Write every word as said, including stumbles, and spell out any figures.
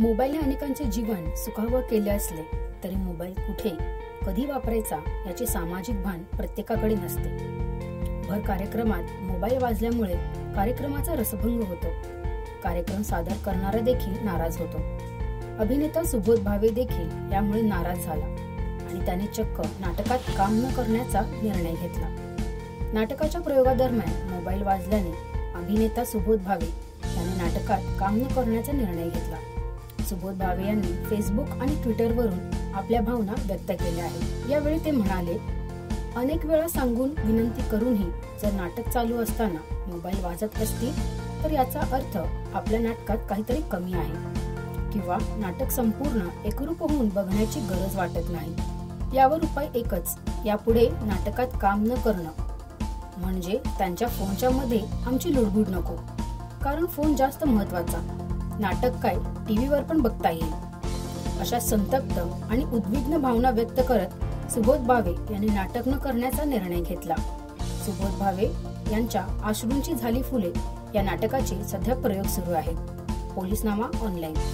मोबाईलने अनेकांचे जीवन सुखावह केले असले तरी मोबाईल कुठे कधी वापरायचा याचे सामाजिक भान प्रत्येकाकडे नसते। भर कार्यक्रमात मोबाईल वाजल्यामुळे कार्यक्रमाचा रसभंग होतो। कार्यक्रम सादर करणारा देखील नाराज होतो। अभिनेता सुबोध भावे देखील यामुळे नाराज झाला आणि त्याने चक्क नाटकात काम न करण्याचा निर्णय घेतला। नाटकाच्या प्रयोगादरम्यान मोबाईल वाजल्याने अभिनेता सुबोध भावे याने नाटकात काम न करण्याचा निर्णय घेतला। सुबोध भावे यांनी फेसबुक आणि ट्विटर वरून आपल्या भावना व्यक्त केल्या आहेत। यावेळी ते म्हणाले, अनेक वेळा सांगून विनंती करूनही जर नाटक चालू असताना मोबाईल वाजत असतील तर याचा अर्थ आपल्या नाटकात काहीतरी कमी आहे किंवा नाटक संपूर्ण एकरूप होऊन बघण्याची गरज वाटत नाही। यावर उपाय एकच, यापुढे नाटकात काम न करणं, म्हणजे त्यांच्या फोनच्या मध्ये आमची लुडबुड नको, कारण फोन जास्त महत्वाचा, नाटक काय टीव्हीवर पण बघता येईल। अशा संतप्त आणि उद्विग्न भावना व्यक्त करत सुबोध भावे यांनी नाटक न करण्याचा निर्णय घेतला। सुबोध भावे यांच्या अश्रूंची झाली फुले या नाटकाचे सध्या प्रयोग सुरू आहेत। पोलीसनामा ऑनलाईन।